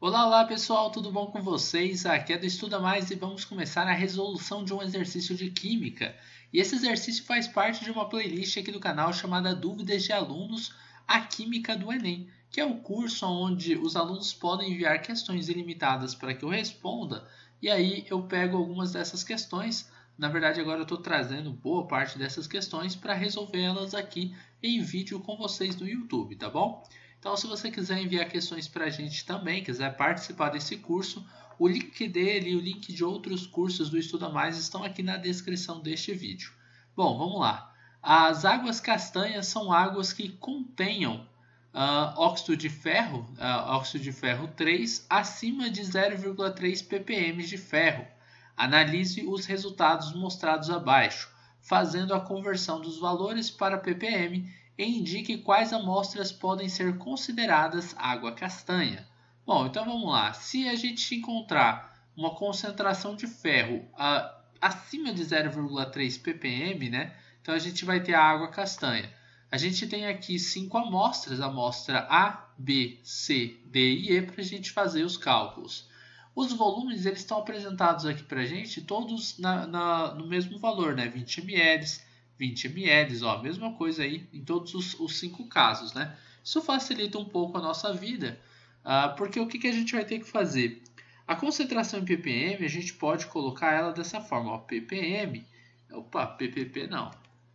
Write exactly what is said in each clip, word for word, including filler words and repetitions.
Olá, olá pessoal, tudo bom com vocês? Aqui é do Estuda Mais e vamos começar a resolução de um exercício de Química. E esse exercício faz parte de uma playlist aqui do canal chamada Dúvidas de Alunos, a Química do Enem, que é o curso onde os alunos podem enviar questões ilimitadas para que eu responda, e aí eu pego algumas dessas questões. Na verdade, agora eu estou trazendo boa parte dessas questões para resolver elas aqui em vídeo com vocês no YouTube, tá bom? Então, se você quiser enviar questões para a gente também, quiser participar desse curso, o link dele e o link de outros cursos do Estuda Mais estão aqui na descrição deste vídeo. Bom, vamos lá. As águas castanhas são águas que contenham uh, óxido de ferro, uh, óxido de ferro três, acima de zero vírgula três ppm de ferro. Analise os resultados mostrados abaixo, fazendo a conversão dos valores para ppm e indique quais amostras podem ser consideradas água castanha. Bom, então vamos lá. Se a gente encontrar uma concentração de ferro uh, acima de zero vírgula três ppm, né? Então a gente vai ter a água castanha. A gente tem aqui cinco amostras, a amostra A, B, C, D e E, para a gente fazer os cálculos. Os volumes eles estão apresentados aqui para a gente todos na, na, no mesmo valor, né? vinte mililitros, vinte mililitros, ó, mesma coisa aí em todos os, os cinco casos, né? Isso facilita um pouco a nossa vida, uh, porque o que, que a gente vai ter que fazer? A concentração em ppm, a gente pode colocar ela dessa forma, ó, ppm, opa, ppp não,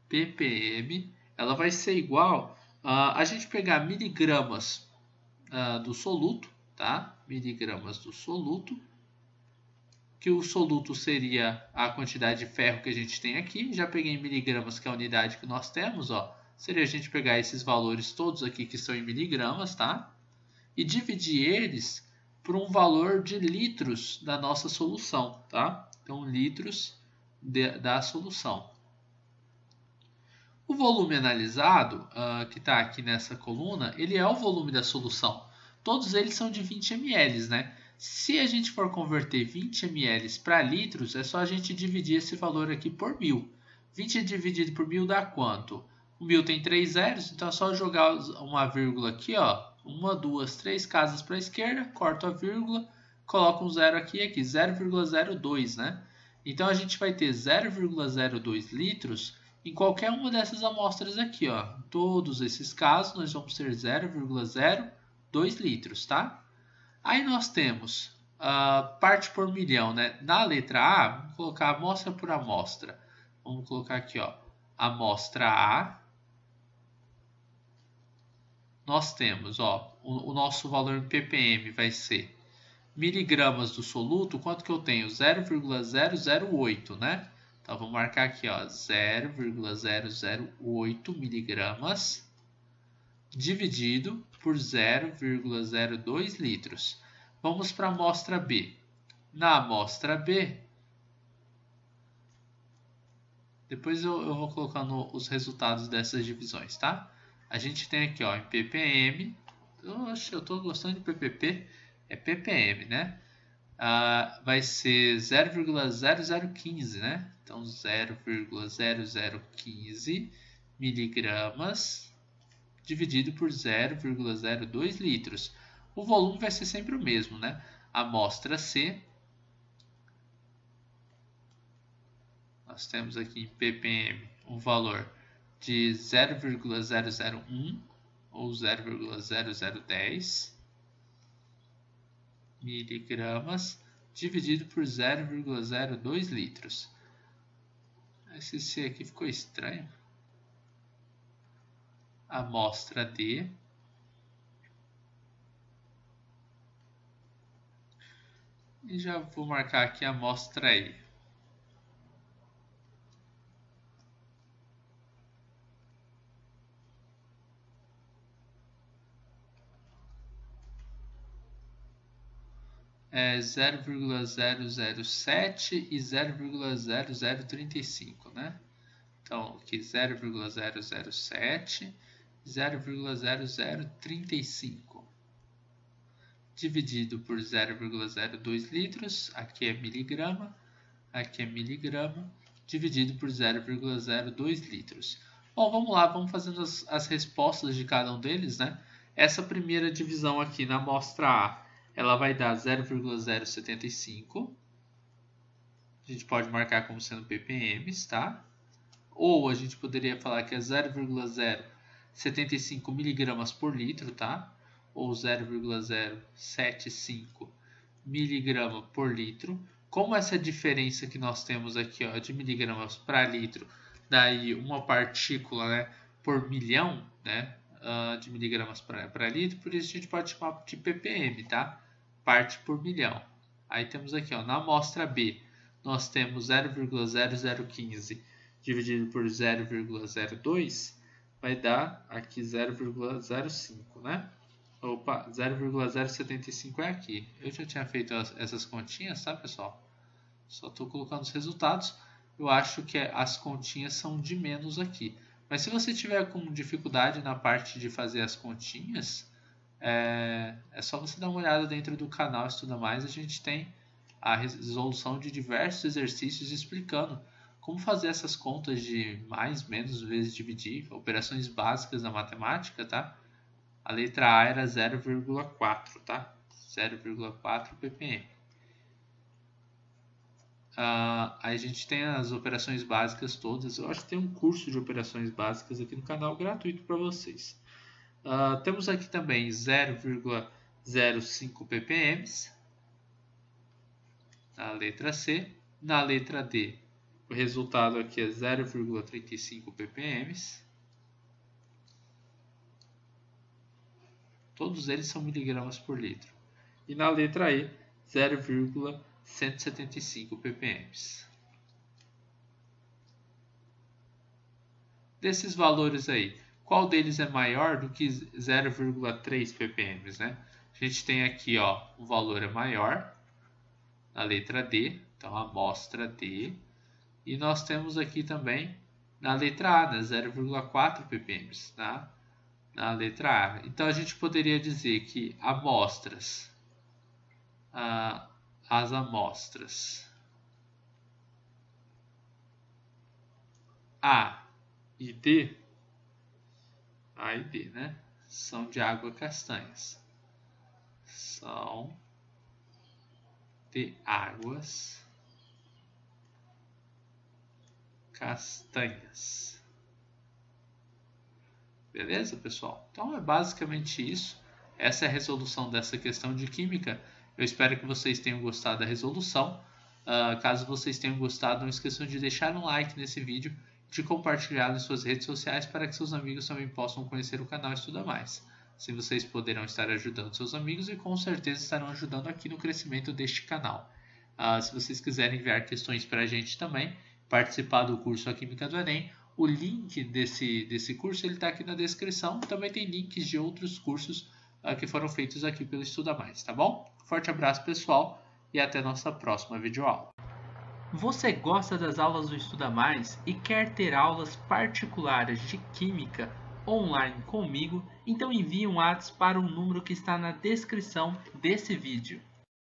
ppm, ela vai ser igual uh, a gente pegar miligramas uh, do soluto, tá? Miligramas do soluto, que o soluto seria a quantidade de ferro que a gente tem aqui. Já peguei em miligramas, que é a unidade que nós temos, ó. Seria a gente pegar esses valores todos aqui que são em miligramas, tá? E dividir eles por um valor de litros da nossa solução, tá? Então, litros de, da solução. O volume analisado, uh, que está aqui nessa coluna, ele é o volume da solução. Todos eles são de vinte mililitros, né? Se a gente for converter vinte mililitros para litros, é só a gente dividir esse valor aqui por mil. vinte dividido por mil dá quanto? O mil tem três zeros, então é só jogar uma vírgula aqui, ó. Uma, duas, três casas para a esquerda, corto a vírgula, coloco um zero aqui e aqui, zero vírgula zero dois, né? Então a gente vai ter zero vírgula zero dois litros em qualquer uma dessas amostras aqui, ó. Em todos esses casos, nós vamos ter zero vírgula zero dois litros, tá? Aí nós temos uh, parte por milhão, né? Na letra A, vamos colocar amostra por amostra. Vamos colocar aqui, ó, amostra A. Nós temos, ó, o, o nosso valor em ppm vai ser miligramas do soluto. Quanto que eu tenho? zero vírgula zero zero oito, né? Então vamos marcar aqui, ó, zero vírgula zero zero oito miligramas dividido por zero vírgula zero dois litros. Vamos para a amostra B. Na amostra B, depois eu, eu vou colocando os resultados dessas divisões, tá? A gente tem aqui, ó, em ppm, oxe, eu estou gostando de ppp, é ppm, né? Ah, vai ser zero vírgula zero zero quinze, né? Então zero vírgula zero zero quinze miligramas dividido por zero vírgula zero dois litros. O volume vai ser sempre o mesmo, né? Amostra C. Nós temos aqui em ppm um valor de zero vírgula zero zero um ou zero vírgula zero zero dez miligramas dividido por zero vírgula zero dois litros. Esse C aqui ficou estranho. Amostra D. E já vou marcar aqui a amostra E. É zero vírgula zero zero sete e zero vírgula zero zero trinta e cinco, né? Então, aqui zero vírgula zero zero sete, zero vírgula zero zero trinta e cinco. Dividido por zero vírgula zero dois litros, aqui é miligrama, aqui é miligrama, dividido por zero vírgula zero dois litros. Bom, vamos lá, vamos fazendo as, as respostas de cada um deles, né? Essa primeira divisão aqui na amostra A ela vai dar zero vírgula zero setenta e cinco. A gente pode marcar como sendo ppm, tá? Ou a gente poderia falar que é zero vírgula zero setenta e cinco miligramas por litro, tá? Ou zero vírgula zero setenta e cinco miligrama por litro. Como essa diferença que nós temos aqui, ó, de miligramas para litro, daí uma partícula, né, por milhão, né, uh, de miligramas para litro, por isso a gente pode chamar de ppm, tá? Parte por milhão. Aí temos aqui, ó, na amostra B, nós temos zero vírgula zero zero quinze dividido por zero vírgula zero dois, vai dar aqui zero vírgula zero cinco, né? Opa, zero vírgula zero setenta e cinco é aqui. Eu já tinha feito essas continhas, tá, pessoal? Só estou colocando os resultados. Eu acho que as continhas são de menos aqui. Mas se você tiver com dificuldade na parte de fazer as continhas, é, é só você dar uma olhada dentro do canal Estuda Mais. A gente tem a resolução de diversos exercícios explicando como fazer essas contas de mais, menos vezes dividir, operações básicas da matemática, tá? A letra A era zero vírgula quatro, tá? zero vírgula quatro ppm. Uh, aí a gente tem as operações básicas todas. Eu acho que tem um curso de operações básicas aqui no canal gratuito para vocês. Uh, temos aqui também zero vírgula zero cinco ppm na letra C. Na letra D, o resultado aqui é zero vírgula trinta e cinco ppm. Todos eles são miligramas por litro. E na letra E, zero vírgula cento e setenta e cinco ppm. Desses valores aí, qual deles é maior do que zero vírgula três ppm, né? A gente tem aqui, ó, o valor é maior na letra D, então a amostra D. E nós temos aqui também na letra A, né, zero vírgula quatro ppm, tá? Na letra A. Então a gente poderia dizer que amostras, ah, as amostras A e D, A e D, né, são de água castanhas. São de águas castanhas. Beleza, pessoal? Então é basicamente isso. Essa é a resolução dessa questão de química. Eu espero que vocês tenham gostado da resolução. Uh, caso vocês tenham gostado, não esqueçam de deixar um like nesse vídeo e de compartilhar nas suas redes sociais para que seus amigos também possam conhecer o canal Estuda Mais. Assim vocês poderão estar ajudando seus amigos e com certeza estarão ajudando aqui no crescimento deste canal. Uh, se vocês quiserem enviar questões para a gente também, participar do curso A Química do Enem, o link desse, desse curso está aqui na descrição. Também tem links de outros cursos uh, que foram feitos aqui pelo Estuda Mais, tá bom? Forte abraço, pessoal, e até nossa próxima videoaula. Você gosta das aulas do Estuda Mais e quer ter aulas particulares de Química online comigo? Então envie um WhatsApp para o número que está na descrição desse vídeo.